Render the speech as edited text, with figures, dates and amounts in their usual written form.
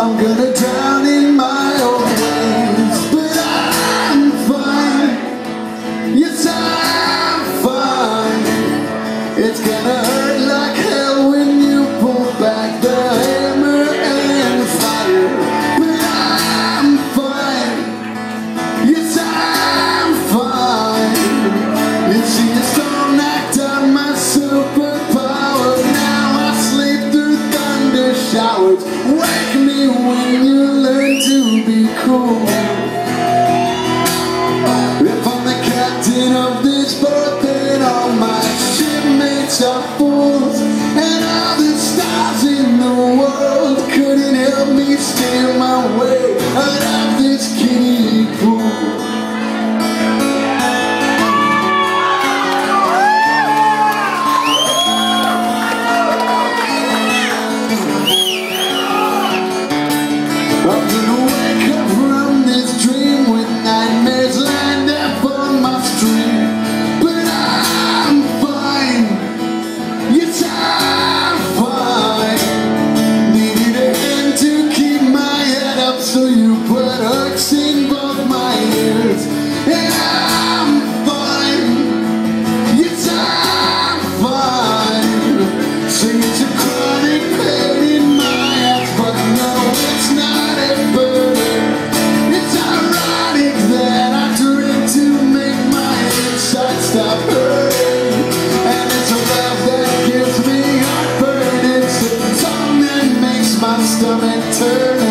I'm gonna drown in my own ways, but I'm fine. Yes, I'm fine. It's gonna hurt like hell when you pull back the hammer and fire, but I'm fine. Yes, I'm fine. You see, you still knocked out my superpower. Now I sleep through thunder showers. Wake me when you learn to be cool. If I'm the captain of this boat, then all my shipmates are fools, and all the stars in the world couldn't help me steer my way out of this kiddie pool. I'm gonna wake up from this dream with nightmares lined up on my street, but I'm fine. Yes, I'm fine. Needed a hand to keep my head up, so you put hooks in both my ears, and I'm fine. Yes, I'm fine. See, it's a chronic pain in my ass, but no, it's not a burden. It's ironic that I drink to make my inside stop hurting, and it's a love that gives me heartburn. It's a song that makes my stomach turn.